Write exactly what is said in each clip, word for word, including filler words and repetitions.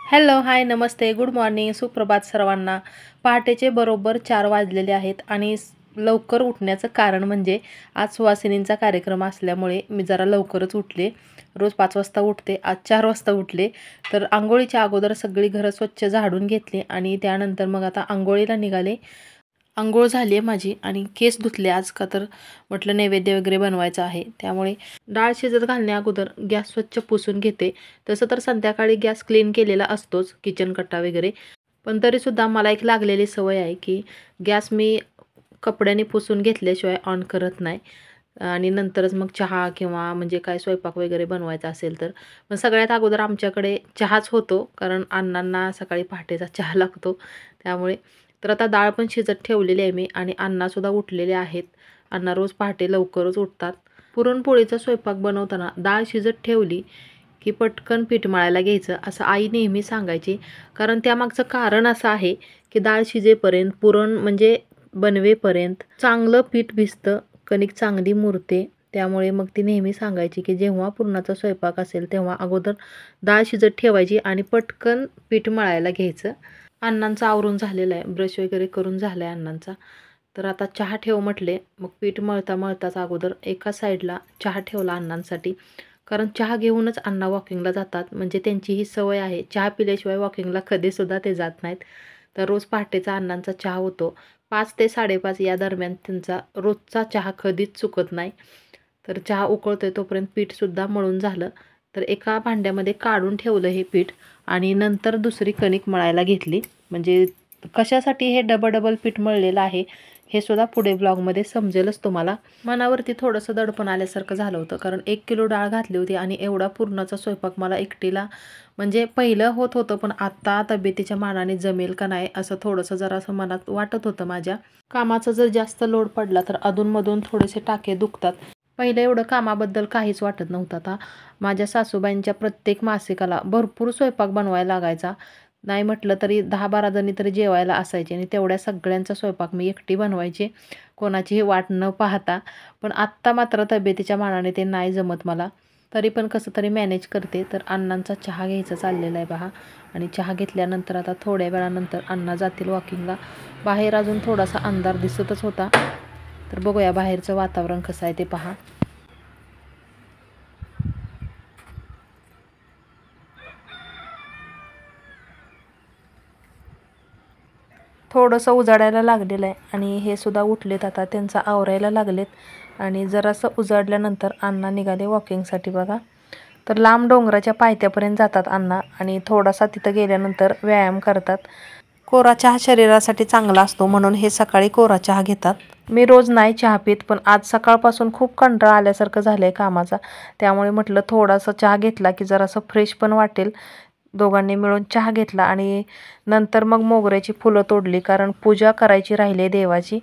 Hello, hi, नमस्ते, good morning, सुप्रभात सर्वांना. पहाटेचे बरोबर चार वाजलेले आहेत आणि स लवकर उठण्याचं कारण म्हणजे आज सुवासिनींचा कार्यक्रम असल्यामुळे मी जरा लवकरच उठले. रोज पाच वाजता उठते, आज चार वाजता उठले. तर अंघोळीच्या अगोदर सगळी घरं स्वच्छ झाडून घेतली आणि त्यानंतर मग आता अंघोळीला निघाले. अंघोळ झाली आहे माझी आणि केस धुतले आज, का तर म्हटलं नैवेद्य वगैरे बनवायचं आहे. त्यामुळे डाळ शिजत घालण्या अगोदर गॅस स्वच्छ पुसून घेते. तसं तर संध्याकाळी गॅस क्लीन केलेला असतोच, किचन कट्टा वगैरे. पण तरीसुद्धा मला एक लागलेली सवय आहे की गॅस मी कपड्याने पुसून घेतल्याशिवाय ऑन करत नाही आणि नंतरच मग चहा किंवा म्हणजे काय स्वयंपाक वगैरे बनवायचा असेल तर. पण सगळ्यात अगोदर आमच्याकडे चहाच होतो, कारण अण्णांना सकाळी पहाटेचा चहा लागतो. त्यामुळे तर आता डाळ पण शिजत ठेवलेली आहे मी आणि अण्णासुद्धा उठलेले आहेत. अण्णा रोज पहाटे लवकरच उठतात. पुरणपोळीचा स्वयंपाक बनवताना डाळ शिजत ठेवली की पटकन पीठ मळायला घ्यायचं असं आई नेहमी सांगायची. कारण त्यामागचं कारण असं आहे की डाळ शिजेपर्यंत, पुरण म्हणजे बनवेपर्यंत चांगलं पीठ भिजतं, कणिक चांगली मुरते. त्यामुळे मग ती नेहमी सांगायची की जेव्हा पुरणाचा स्वयंपाक असेल तेव्हा अगोदर डाळ शिजत ठेवायची आणि पटकन पीठ मळायला घ्यायचं. अण्णांचं आवरून झालेलं आहे, ब्रश वगैरे करून झालं आहे अण्णांचा. तर आता चहा ठेव म्हटले. मग पीठ मळता मळताच अगोदर एका साईडला चहा ठेवला अण्णांसाठी. कारण चहा घेऊनच अण्णा वॉकिंगला जातात, म्हणजे त्यांची ही सवय आहे. चहा पिल्याशिवाय वॉकिंगला कधीसुद्धा ते जात नाहीत. तर रोज पहाटेचा अण्णांचा चहा होतो. पाच ते साडेपाच या दरम्यान त्यांचा रोजचा चहा कधीच चुकत नाही. तर चहा उकळतोय तोपर्यंत पीठसुद्धा मळून झालं. तर एका भांड्यामध्ये काढून ठेवलं हे पीठ आणि नंतर दुसरी कणिक मळायला घेतली. म्हणजे कशासाठी हे डबल डबल पीठ मळलेलं आहे हे सुद्धा पुढे ब्लॉगमध्ये समजेलच तुम्हाला. मनावरती थोडंसं दडपण आल्यासारखं झालं होतं, कारण एक किलो डाळ घातली होती आणि एवढा पुरणाचा स्वयंपाक मला एकटीला म्हणजे पहिलं होत होतं, पण आत्ता तब्येतीच्या मानाने जमेल का नाही असं थोडंसं जरासं मनात वाटत होतं माझ्या. कामाचा जर जास्त लोड पडला तर अधूनमधून थोडेसे टाके दुखतात. पहिलं एवढं कामाबद्दल काहीच वाटत नव्हतं. आता माझ्या सासूबाईंच्या प्रत्येक मासिकाला भरपूर स्वयंपाक बनवायला लागायचा. नाही म्हटलं तरी दहा बारा जणी तरी जेवायला असायचे आणि तेवढ्या सगळ्यांचा स्वयंपाक मी एकटी बनवायचे, कोणाचीही वाट न पाहता. पण आत्ता मात्र तब्येतीच्या मानाने ते नाही जमत मला. तरी पण कसं तरी मॅनेज करते. तर अण्णांचा चहा घ्यायचा चाललेला आहे पहा. आणि चहा घेतल्यानंतर आता थोड्या वेळानंतर अण्णा जातील वॉकिंगला. बाहेर अजून थोडासा अंधार दिसतच होता. तर बघूया बाहेरचं वातावरण कसं आहे ते पहा. थोडंसं उजाडायला लागलेलं आहे आणि हे सुद्धा उठलेत, आता त्यांचा आवरायला लागलेत. आणि जरासं उजाडल्यानंतर अण्णा निघाले वॉकिंगसाठी बघा. तर लांब डोंगराच्या पायथ्यापर्यंत जातात अण्णा आणि थोडासा तिथं गेल्यानंतर व्यायाम करतात. कोरा चहा शरीरासाठी चांगला असतो म्हणून हे सकाळी कोरा चहा घेतात. मी रोज नाही चहा पित, पण आज सकाळपासून खूप कंटाळा आल्यासारखं झालं आहे कामाचा. त्यामुळे म्हटलं थोडासा चहा घेतला की जरासं फ्रेश पण वाटेल. दोघांनी मिळून चहा घेतला आणि नंतर मग मोगऱ्याची फुलं तोडली, कारण पूजा करायची राहिली आहे देवाची.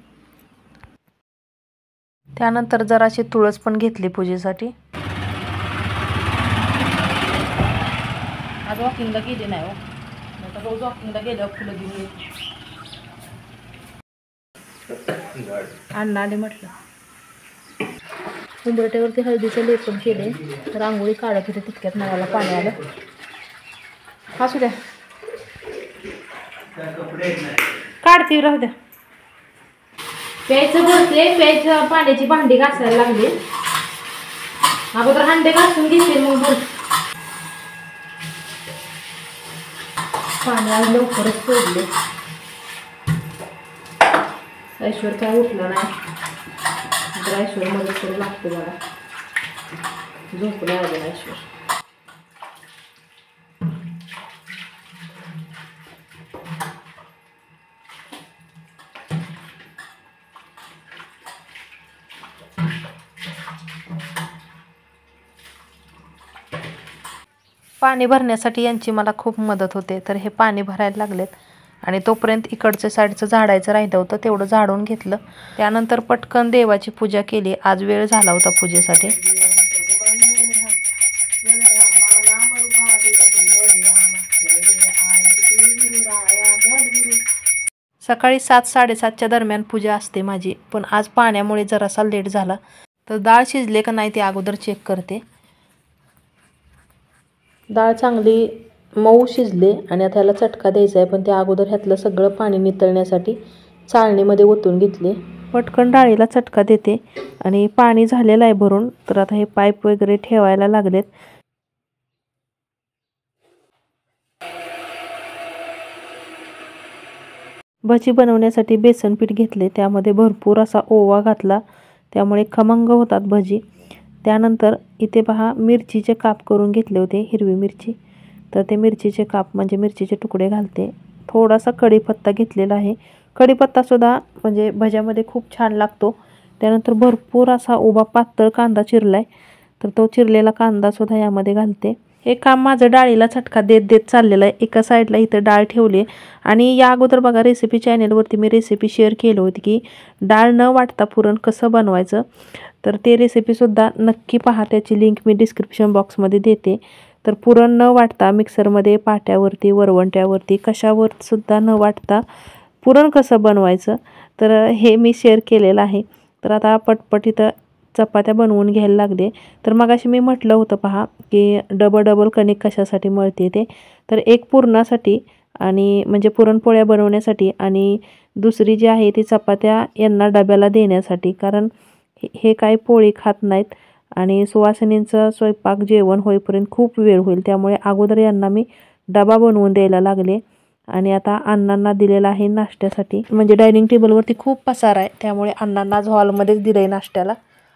त्यानंतर जराशी तुळस पण घेतली पूजेसाठी. आज वॉकिंगला गेले नाही हो, आता रोज वॉकिंगला गेल्यावर फुलं घेऊन येते. अण्णा आले म्हटलं. उंबरट्यावरती हळदीचं लेपन केले. रांगोळी काढत होते तितक्यात नळाला पाणी आलं. असू द्या, काढते, राहू द्या. प्यायचं बसले, प्यायचं पाण्याची भांडी घासायला लागली. अगोदर हांडे घासून घेते मग बोल. पाणी आज लवकरच सोडले. ऐश्वर काय उठला नाही, तर ऐश्वर मदत करू लागतो मला. झोपले अजून ऐश्वर. पाणी भरण्यासाठी यांची मला खूप मदत होते. तर हे पाणी भरायला लागलेत आणि तोपर्यंत इकडच्या साईडचं झाडायचं राहिलं होतं, तेवढं झाडून घेतलं. त्यानंतर पटकन देवाची पूजा केली. आज वेळ झाला होता पूजेसाठी. सकाळी सात साडेसातच्या दरम्यान पूजा असते माझी, पण आज पाण्यामुळे जरासा लेट झाला. तर डाळ शिजले का नाही ते अगोदर चेक करते. डाळ चांगली मऊ शिजले आणि आता ह्याला चटका द्यायचा आहे, पण त्या अगोदर ह्यातलं सगळं पाणी नितळण्यासाठी चाळणीमध्ये ओतून घेतले. पटकन डाळीला चटका देते आणि पाणी झालेलं आहे भरून, तर आता हे पाईप वगैरे ठेवायला लागलेत. भजी बनवण्यासाठी बेसन पीठ घेतले, त्यामध्ये भरपूर असा ओवा घातला, त्यामुळे खमंग होतात भजी. त्यानंतर इथे पहा मिरचीचे काप करून घेतले होते, हिरवी मिरची, तर ते मिरचीचे काप म्हणजे मिरचीचे तुकडे घालते. थोडासा कढीपत्ता घेतलेला आहे, कढीपत्तासुद्धा म्हणजे भज्यामध्ये खूप छान लागतो. त्यानंतर भरपूर असा उभा पातळ कांदा चिरला आहे, तर तो चिरलेला कांदासुद्धा यामध्ये घालते. हे काम माझं डाळीला चटका देत देत चाललेलं आहे. एका साईडला इथं डाळ ठेवली आहे आणि या अगोदर बघा रेसिपी चॅनलवरती मी रेसिपी शेअर केली होती की डाळ न वाटता पुरण कसं बनवायचं, तर ते रेसिपीसुद्धा नक्की पहा, त्याची लिंक मी डिस्क्रिप्शन बॉक्समध्ये देते. तर पुरण न वाटता मिक्सरमध्ये पाट्यावरती वरवंट्यावरती कशावरसुद्धा न वाटता पुरण कसं बनवायचं, तर हे मी शेअर केलेलं आहे. तर आता पटपट इथं चपात्या बनवून घ्यायला लागले. तर मगाशी मी म्हटलं होतं पहा की डबल डबल कणिक कशासाठी मळते ते, तर एक पुरणासाठी आणि म्हणजे पुरणपोळ्या बनवण्यासाठी आणि दुसरी जी आहे ती चपात्या यांना डब्याला देण्यासाठी, कारण हे काही पोळी खात नाहीत आणि सुवासिनींचं स्वयंपाक जेवण होईपर्यंत खूप वेळ होईल, त्यामुळे अगोदर यांना मी डबा बनवून द्यायला लागले. आणि आता अण्णांना दिलेला आहे नाश्त्यासाठी, म्हणजे डायनिंग टेबलवरती खूप पसार आहे, त्यामुळे अण्णांना आज हॉलमध्येच दिलं आहे नाश्त्याला.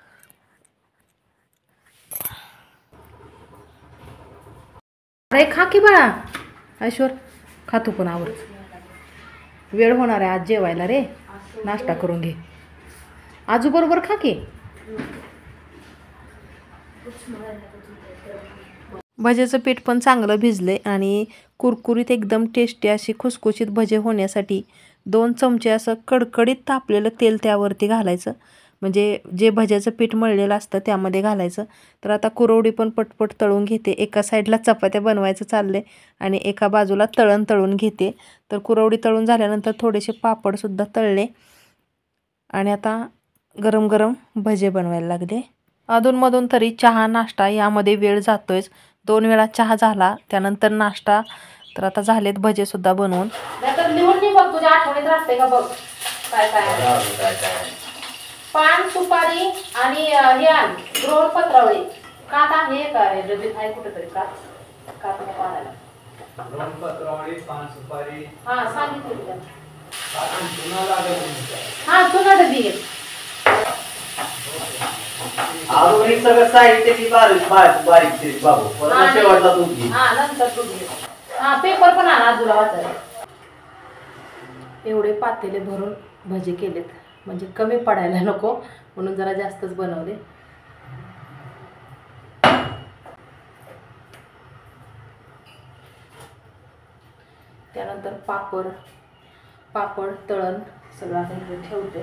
अरे खा की बाळा, ऐश्वर खातो पण आवर, वेळ होणार आहे आज जेवायला रे, नाश्ता करून घे. आजू बरोबर खा की. भज्याचं पीठ पण चांगलं भिजले आणि कुरकुरीत एकदम टेस्टी अशी खुसखुशीत भजे होण्यासाठी दोन चमचे असं कडकडीत तापलेलं तेल त्यावरती घालायचं, म्हणजे जे भज्याचं पीठ मळलेलं असतं त्यामध्ये घालायचं. तर आता कुरवडी पण पटपट तळून घेते. एका साईडला चपात्या बनवायचं चालले आणि एका बाजूला तळण तळून घेते. तर कुरवडी तळून झाल्यानंतर थोडेसे पापडसुद्धा तळले आणि आता गरम गरम भजे बनवायला लागले. अधूनमधून तरी चहा नाश्ता यामध्ये वेळ जातोयच. दोन वेळा चहा झाला, त्यानंतर नाश्ता, तर आता झालेत भजेसुद्धा बनवून. तुझ्या आठवणीत राहते का बघ काय काय पान सुपारी आणि हे आण रोड पत्रावळी कात आहे काय डबीत आहे कुठेतरी कात कात नको आणायला. रोड पत्रावळी पान सुपारी हा सांगितलं तुला. हा चुना डबी आहे. आरोही सगळं साहित्य की बारीक बारीक बारीक बाबू परत शेवटला दूध घे. हा नंतर दूध घे. हा पेपर पण आणा तुला वाचायला. एवढे पातेले भरून भजी केलेत, म्हणजे कमी पडायला नको म्हणून जरा जास्तच बनवले. त्यानंतर पापड पापड तळण सगळं आता इथे ठेवते.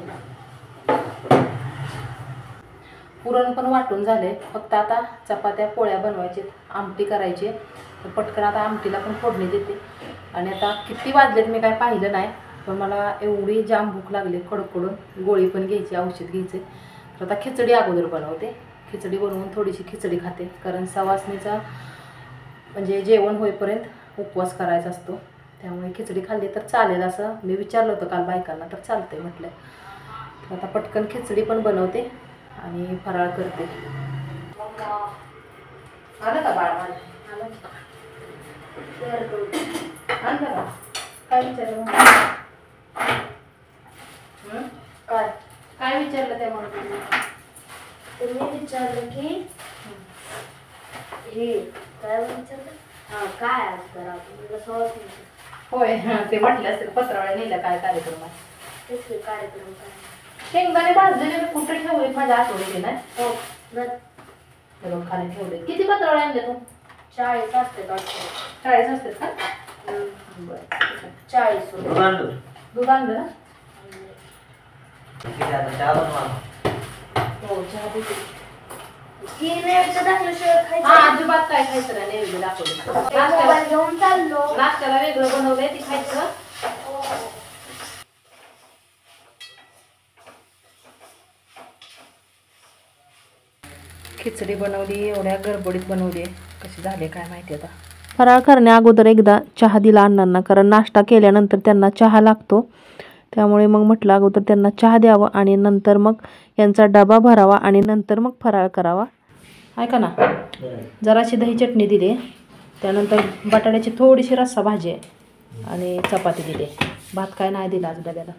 पुरण पण वाटून झाले, फक्त आता चपात्या पोळ्या बनवायचे, आमटी करायची. तर पटकन आता आमटीला पण फोडणी देते. आणि आता किती वाजलेत मी काय पाहिलं नाही, पण मला एवढी जाम भूक लागली कडकडून, गोळी पण घ्यायची, औषध घ्यायचे. तर आता खिचडी अगोदर बनवते. खिचडी बनवून थोडीशी खिचडी खाते, कारण सवासणीचा म्हणजे जेवण होईपर्यंत उपवास करायचा असतो, त्यामुळे खिचडी खाल्ली तर चालेल असं मी विचारलं होतं काल बायकांना, तर चालतंय म्हटलं. तर आता पटकन खिचडी पण बनवते आणि फराळ करते. आलं का बाळ माझं? आलं आणलं का? काय विचारलं काय काय विचारलं त्या म्हणून तुम्ही विचारलं की हे काय विचारलं? हा काय आज करा आपल्याला सहज नाही. होय ते म्हटलं असेल पत्रावळ्या नेलं काय कार्यक्रम आहे. तेच कार्यक्रम काय शेंगदाणे भाजलेले कुठे ठेवले माझ्या आठवडीचे ना. हो बघ खाली ठेवले. किती पत्रावळ्या आणल्या तू? चाळीस असते चाळीस असतात का? बरं चाळीस दूध आणलं दूध आणलं ना. चहा बनवा. हो चहा देते. ही नैवेद्य दाखल्याशिवाय खायचं. हा अजिबात काय खायचं नाही, नैवेद्य दाखवलं. मोबाईल घेऊन चाललो. नाश्त्याला वेगळं बनवलंय ती खायचं. खिचडी बनवली, एवढ्या गडबडीत बनवली, कशी झाली काय माहिती आता. फराळ करण्या अगोदर एकदा चहा दिला अण्णांना, कारण नाश्ता केल्यानंतर त्यांना चहा लागतो. त्यामुळे मग म्हटलं अगोदर त्यांना चहा द्यावा आणि नंतर मग यांचा डबा भरावा आणि नंतर मग फराळ करावा. ऐका ना, जराशी दही चटणी दिली, त्यानंतर बटाट्याची थोडीशी रस्सा भाजी आहे आणि चपाती दिली. भात काय नाही दिला आज डब्याला.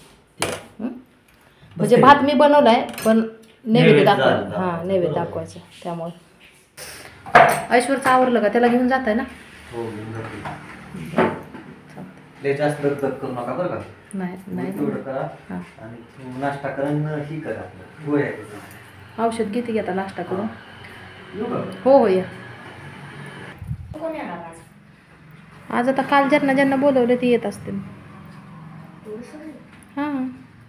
म्हणजे भात मी बनवला आहे पण नैवेद्य दाखवायचं. हां, नैवेद्य दाखवायचं. त्यामुळे ऐश्वरचं आवरलं का? त्याला घेऊन जात आहे ना? हो, जास्त दगदग करू नका बरं का. नाही नाही तेवढं करा आणि नाश्ता करून ही करा गोळ्या. औषध घेते की आता नाश्ता करून. येऊ का? हो हो या. कोण येणार आज? आज आता काल ज्यांना ज्यांना बोलवले ते येत असतील. हां,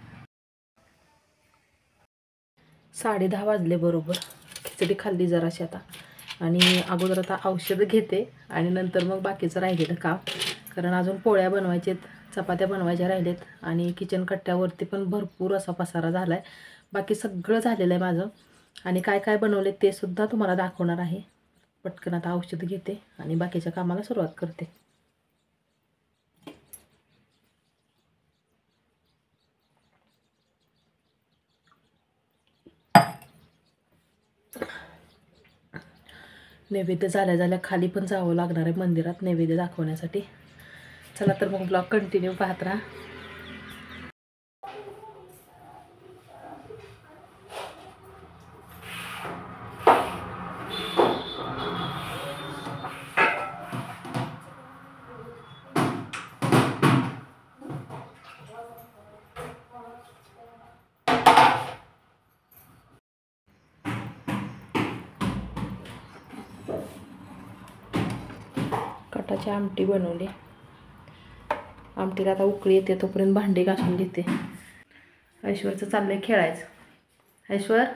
साडे दहा वाजले बरोबर. खिचडी खाल्ली जराशी आता आणि अगोदर आता औषध घेते आणि नंतर मग बाकीचं राहिलेलं काम, कारण अजून पोळ्या बनवायच्यात, चपात्या बनवायच्या राहिलेत आणि किचन कट्ट्यावरती पण भरपूर असा पसारा झाला आहे. बाकी सगळं झालेलं आहे माझं आणि काय काय बनवले ते सुद्धा तुम्हाला दाखवणार आहे. पटकन आता औषध घेते आणि बाकीच्या कामाला सुरुवात करते. नैवेद्य झाल्या झाल्या खाली पण जावं लागणार आहे मंदिरात नैवेद्य दाखवण्यासाठी. चला तर मग ब्लॉग कंटिन्यू पाहत राहा. कटाची आमटी बनवली. आमटीला आता उकळी येते तोपर्यंत भांडे घासून घेते. ऐश्वरचं चाललंय खेळायचं. ऐश्वर,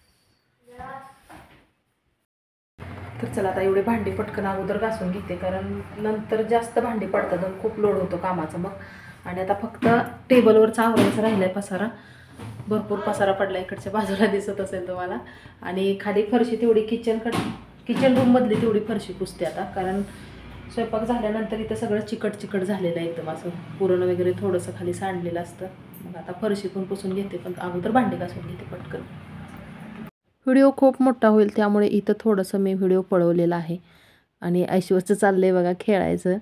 तर चला आता एवढे भांडी पटकन अगोदर घासून घेते, कारण नंतर जास्त भांडी पडतात आणि खूप लोड होतो कामाचा मग. आणि आता फक्त टेबलवरचा आवरायचं राहिलं आहे पसारा. भरपूर पसारा पडला इकडच्या बाजूला दिसत असेल तुम्हाला. आणि खाली फरशी तेवढी किचन कट किचन रूममधली तेवढी फरशी पुसते आता, कारण स्वयंपाक झाल्यानंतर इथं सगळं चिकट चिकट झालेलं आहे एकदम असं. पुरण वगैरे थोडंसं खाली सांडलेलं असतं. मग आता फरशी पण पुसून घेते, पण अगोदर भांडी घासून घेते पटकन. व्हिडिओ खूप मोठा होईल त्यामुळे इथं थोडंसं मी व्हिडिओ पळवलेला आहे. आणि ऐश्वर्यचं चाललं आहे बघा खेळायचं.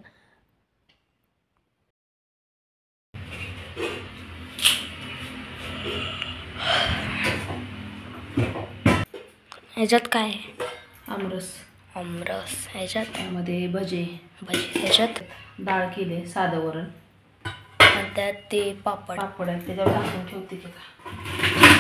ह्याच्यात काय आहे? आमरस. आमरस. ह्याच्यात त्यामध्ये भजे भजी. ह्याच्यात डाळ केले, साधं वरण आणि त्यात ते पापड. पापड आहे त्याच्यावर टाकून ठेवते की का.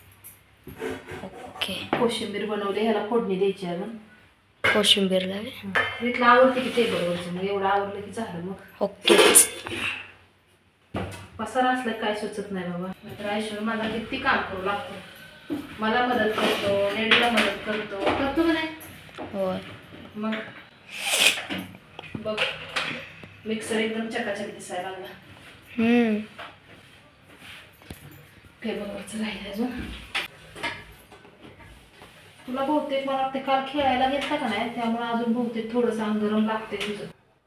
ओके. कोशिंबीर बनवली, ह्याला फोडणी द्यायची अजून. कोशिंबीरला इथलं आवडते की टेबलवरचं, मग एवढं आवडलं की झालं मग. ओके. पसारा असला काय सुचत नाही बाबा. तर ऐश्वर मला किती काम करू लागतं. मला मदत करतो, नेडीला मदत करतो करतो का नाही? होय. मग बघ मिक्सर एकदम चकाचक दिसायला लागला. टेबलवरचं राहिलं अजून. तुला बहुतेक मला वाटते काल खेळायला घेतला का नाही, त्यामुळे अजून बहुतेक थोडंसं अंग गरम लागते तुझं.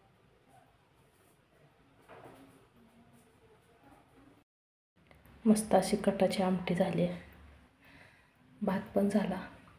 मस्त अशी कटाची आमटी झाली, भात पण झाला.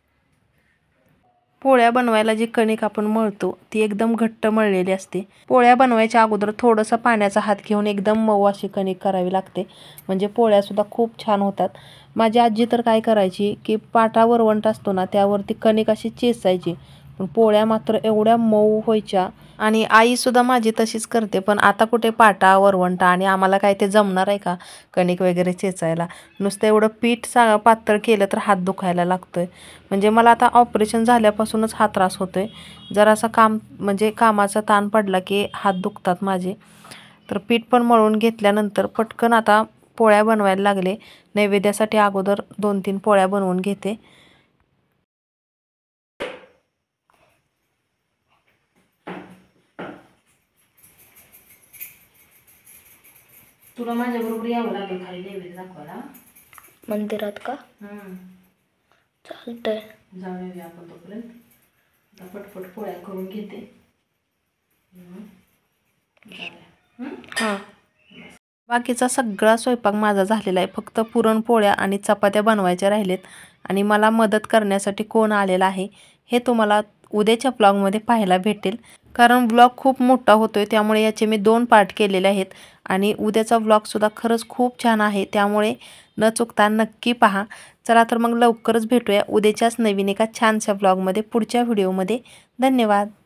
पोळ्या बनवायला जी कणिक आपण मळतो ती एकदम घट्ट मळलेली असते. पोळ्या बनवायच्या अगोदर थोडंसं पाण्याचा हात घेऊन एकदम मऊ अशी कणिक करावी लागते, म्हणजे पोळ्यासुद्धा खूप छान होतात. माझी आजी तर काय करायची की पाटा वरवंट असतो ना त्यावरती कणिक अशी चेचायची, पण पोळ्या मात्र एवढ्या मऊ व्हायच्या. आणि आईसुद्धा माझी तशीच करते, पण आता कुठे पाटा वरवंटा आणि आम्हाला काय ते जमणार आहे का कणिक वगैरे चेचायला. नुसतं एवढं पीठ सा पातळ केलं तर हात दुखायला लागतोय. म्हणजे मला आता ऑपरेशन झाल्यापासूनच हा त्रास होतोय. जरासा काम म्हणजे कामाचा ताण पडला की हात दुखतात माझे. तर पीठ पण मळून घेतल्यानंतर पटकन आता पोळ्या बनवायला लागले. नैवेद्यासाठी अगोदर दोन तीन पोळ्या बनवून घेते. तुला माझ्याबरोबर यावं लागेल खाली नैवेद्य दाखवायला. मंदिरात का? चालतंय. जाऊया आपण तोपर्यंत. आता पटपट पोळ्या करून घेते. हां, बाकीचा सगळा स्वयंपाक माझा झालेला आहे. फक्त पुरणपोळ्या आणि चपात्या बनवायच्या राहिलेत. आणि मला मदत करण्यासाठी कोण आलेला आहे हे तुम्हाला उद्याच्या ब्लॉगमध्ये पाहायला भेटेल. कारण ब्लॉग खूप मोठा होतो आहे, त्यामुळे याचे मी दोन पार्ट केलेले आहेत. आणि उद्याचा ब्लॉगसुद्धा खरंच खूप छान आहे, त्यामुळे न चुकता नक्की पहा. चला तर मग लवकरच भेटूया उद्याच्याच नवीन एका छानशा ब्लॉगमध्ये पुढच्या व्हिडिओमध्ये. धन्यवाद.